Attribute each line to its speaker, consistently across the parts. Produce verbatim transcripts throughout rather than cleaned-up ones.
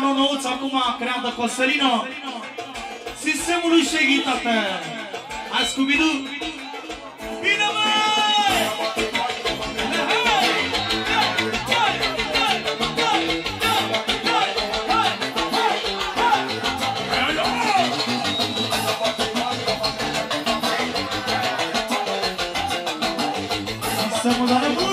Speaker 1: o nouță acum creată Costelino. Sistemul lui Shaggy, tată. Hai, Scooby-Doo. Bine, măi! Sistemul doar bun.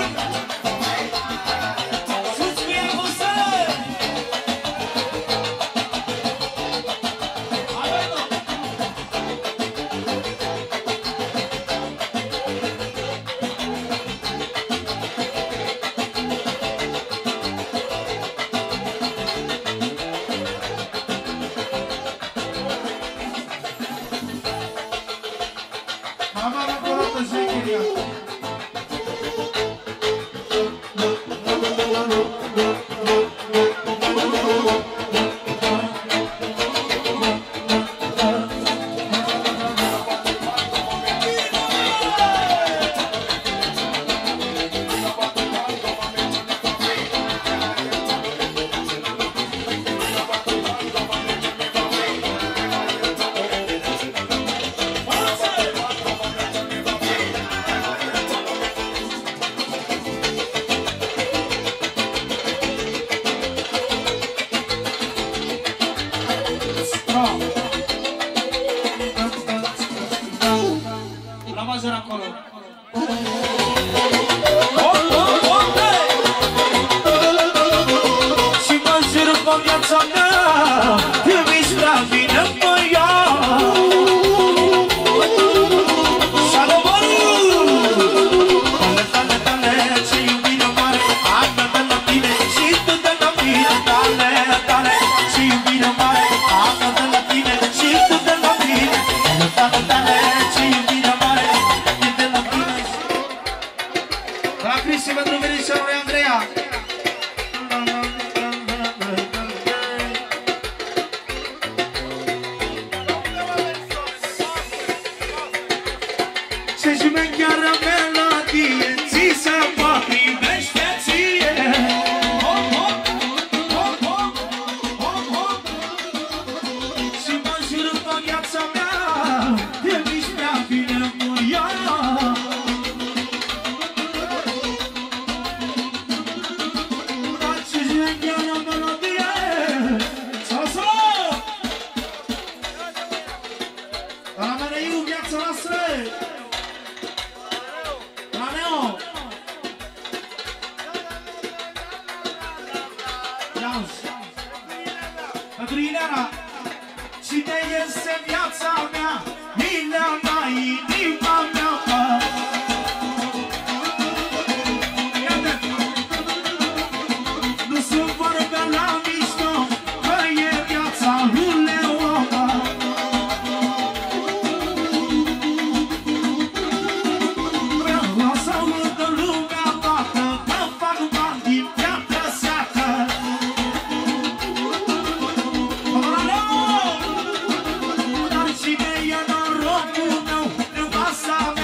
Speaker 2: Dar cine ia norocul meu, nevasta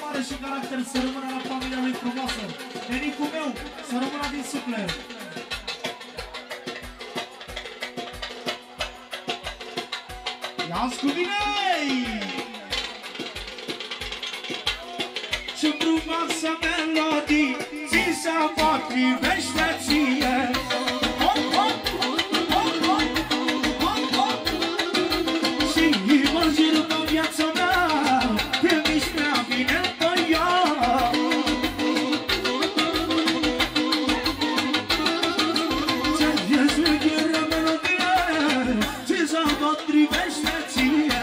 Speaker 1: mare și caracter, să rămână la familia lui frumoasă. Nenicul meu, să rămână din suflet. Ia-ți cu mine! Ce frumoasă melodii ți se potrivește ție. Hop, hop, hop, hop, hop, hop. Și mă jur că viața mea te miști prea bine pe ea. Ce șmecheră melodie ți se potrivește ție.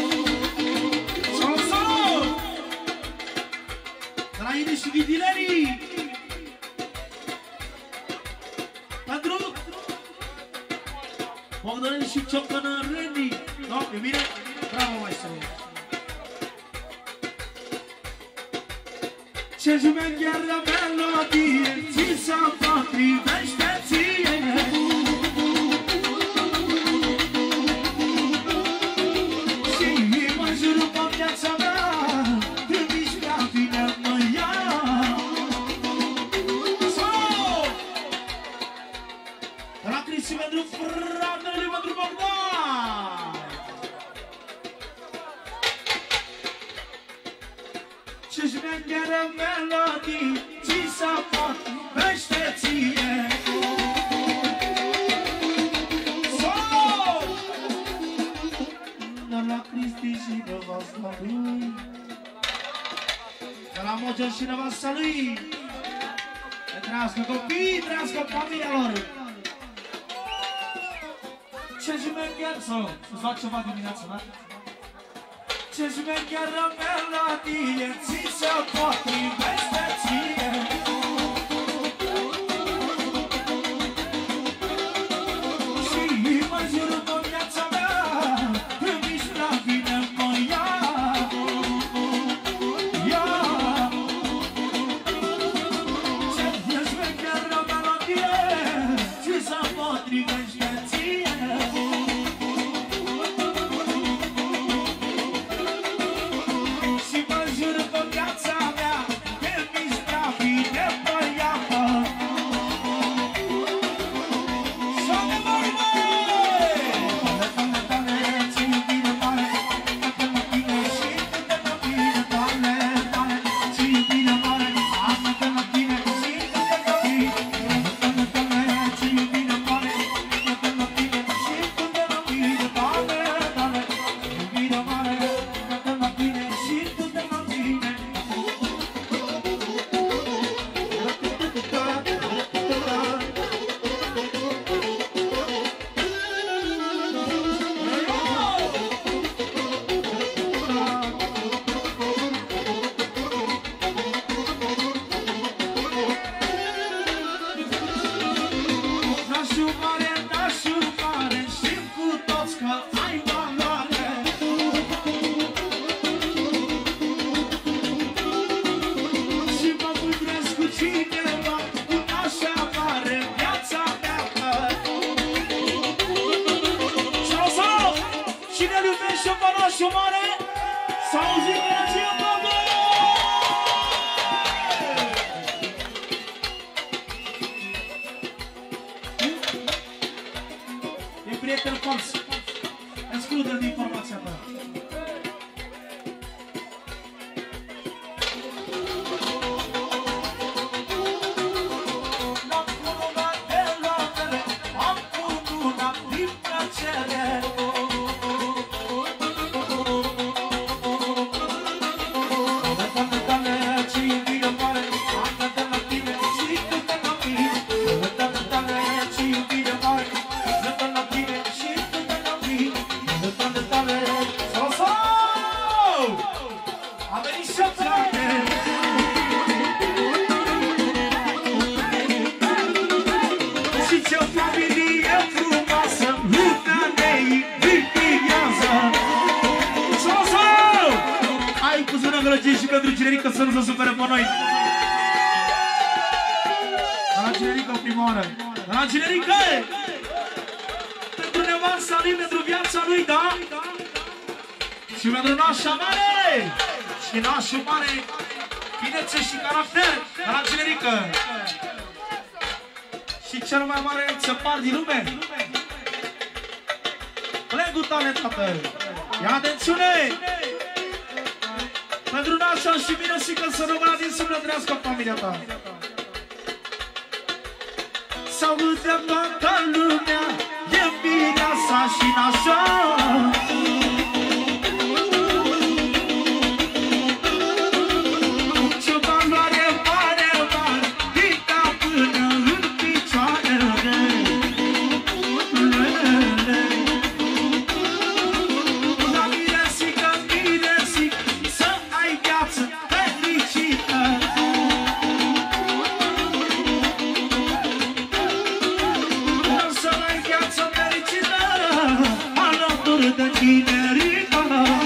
Speaker 1: Traine și vidilerii pentru Bogdanel și Ciocănă Randy. Da, e bine? Bravo, maestru! Ce șmecheră melodie ți se potrivește ție. Și mă jur pe viața mea te miști prea bine mă ia. La Cristi pentru fratele pentru Bogdan. Ce șmecheră melodii ți se potrivește ție. La Cristi și nevasta lui, de la Mogen și nevasta lui. Să trăiască copii, trăiască familia lor. Ce șmecher, să-ți fac ceva dimineața, da? Ce șmecheră melodie ți se potrivește ție. Și mă jur pe viața mea te miști prea bine mă ia. Ia. Ce șmecheră melodie ți se potrivește ție. Și mă jur pe viața mea te miști prea bine mă ia. Prieten fals, exclude-l din informația ta. N-am cununat de lotele, am cununat din plăcere. Dă-te-ne ce iubire mare, am dat la tine și tu te la mine. Dă-te-ne ce iubire mare, dă-te la tine și tu te la mine. Dă-te-ne sau sau! A venit șapte! Și ce familie frumoasă, lumea ne invidiază. Sau sau! Hai cu zână gălăgie și pentru generică să nu se supere pe noi. La generică o prima oară. La generică! Pentru nevasta lui, pentru viața lui, da? Și pentru nașa mare! Și nașul mare! frumusețe și caracter de la generică. Și cel mai mare țăpar din lume. Plegul tale, tată. Ia atențiune! Pentru nașa și bine și că să rămână din sâmbă trăiască familia ta. S-audea toată lumea, e bine sa și nașa. Ce valoare mare, mare, pica până în picioarele. La mine zic că mine zic să ai viață fericită. Să ai viață fericită alături de tinerică.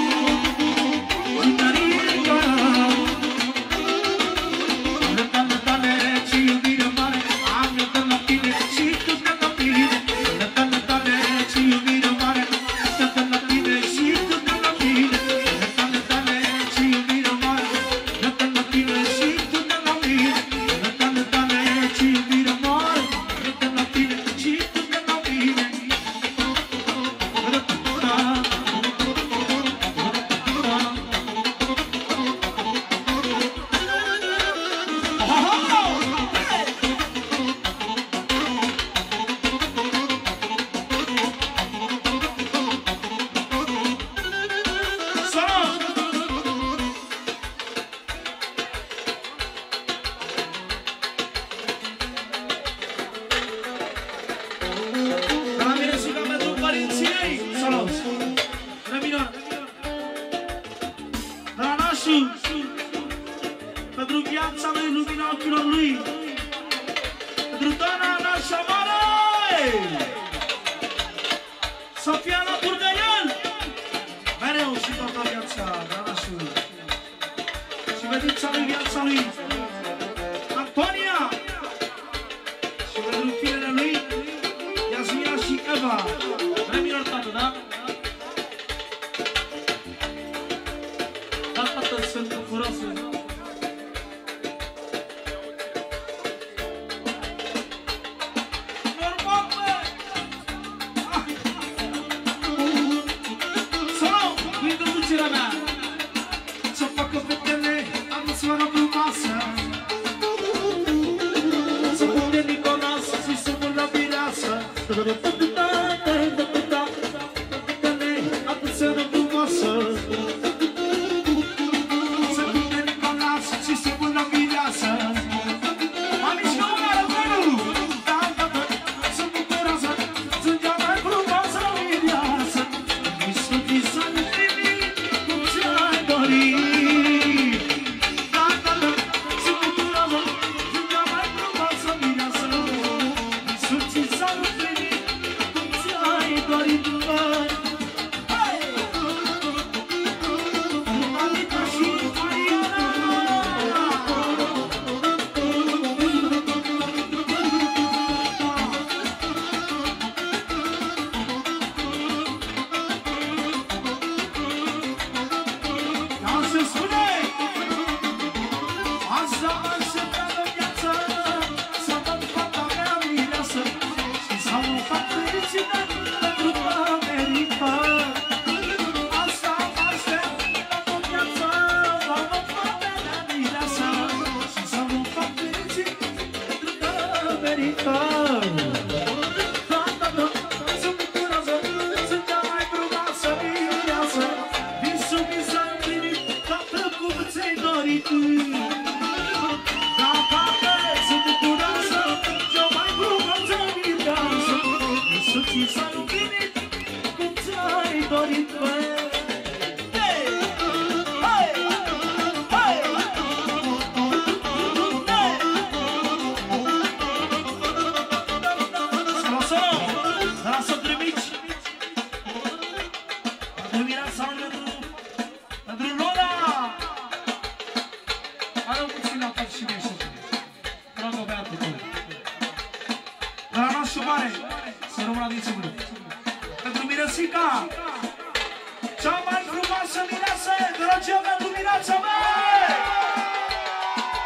Speaker 1: Tinerică. Alătale tale și iubire mare, alătare la tine și tu de la mine. Alătale tale și iubire mare, alătare la tine și tu de la mine. Alătale tale și iubire mare, alătare la tine și tu de la mine. Alătale tale și iubire mare, alătare la tine și tu de la mine. La mine și ca pentru părinții ei. Salut! Remină! De la nașul, pentru viața lui, lumina ochilor lui, pentru Dana nașa mare, să fie alături de el, mereu și toată viața, de la nașul. Și vedința lui, viața lui, Antonia, și pentru filele lui, Iasmina și Eva. Remină, tată, da? Da, tată, sunt bucuroasă. Normal, bă! Ah! Să nu! Cu introducerea mea! Să facă fetele atmosfera frumoasă. Să punde Nicolas și să pun la vireasă. Fetele atmosfera frumoasă. Să punde Nicolas și să pun la vireasă. Mami și omară, vănu! Da, da, da, sunt bucuroasă. Sunt cea mai frumoasă vireasă. Visul, visul, primit, cum ți-ai dorit. Da, da, da, sunt bucuroasă. Sunt cea mai frumoasă vireasă. Visul, visul, primit, cum ți-ai dorit, mă. Anita și Mariana. Ia se spune! Asta așteptam în viață, să văd fata mea mireasă și să o fac fericită pentru că merită. Asta așteptam în viață, să văd fata mea mireasă și să o fac fericită pentru că merită. Da, da, da, sunt bucuroasă, sunt cea mai frumoasă mireasă. Visul mi s-a împlinit, tată, cum ți-ai dorit. Da, tată, sunt bucuroasă, cea mai frumoasă mireasă. Visul ți s-a împlinit, cum ți-ai dorit, bă. Hei! Hei! Hei! Solo, solo! De la Sătri Mici! Pentru Mireasa, pentru pentru Lola! Are un puțin la fac și mie și dragă băiatul tău. De la nașul mare, să rămână din țămână. Pentru Miresica, cea mai frumoasă mireasă, dragea pentru Mireasa, băi!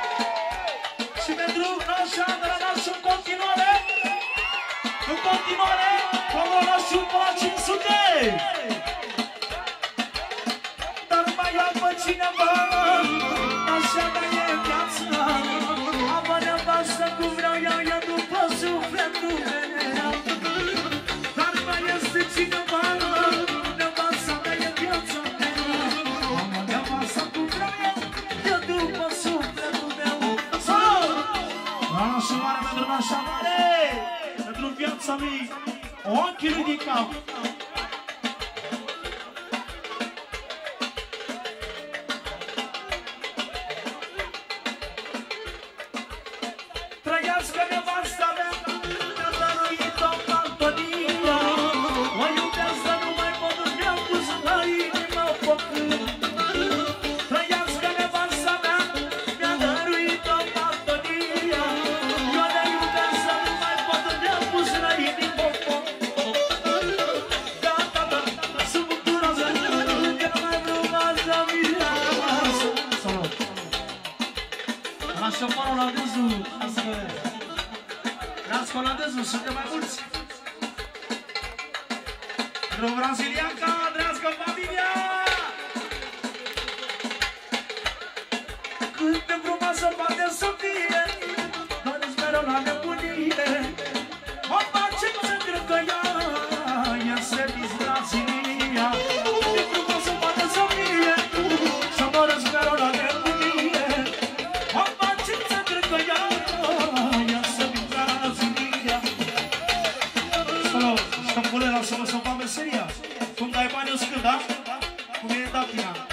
Speaker 1: Dar mai am pe cineva, așa da e viața. Am nevastă cu vreau ea, ea după sufletul meu. Dar mai este cineva, nevasta da e viața mea. Am nevastă cu vreau ea, ea după sufletul meu. Așa mare pentru așa mare, pentru viața lui, ochii ridicau. Trăiască nevasta mea, mi-a dăruit-o Antonia. O iubesc, dar nu mai pot, mi-am pus la inimă foc. Trăiască nevasta mea, mi-a dăruit-o Antonia. Eu le iubesc, dar nu mai pot, mi-am pus la inimă foc. Da, da, da, sunt bucuroasă, că mai frumoasă mireasă. Salut! La șofarul la dânsul, asta că dați coladezul, suntem mai mulți. Pentru brazilianca, drească familia. Cât de frumoasă poate să fie, doar îți mereu la nebunie. Opa, ce se cred că ea, ea se dis Brazilia. Cât de frumoasă poate să fie, să mă răzi mereu la nebunie. Opa, ce se cred că ea, ea se dis Brazilia. Salut, ștampulera să vă săpa meseria. Cum dai bani, o scând, da? Cum e dat ea?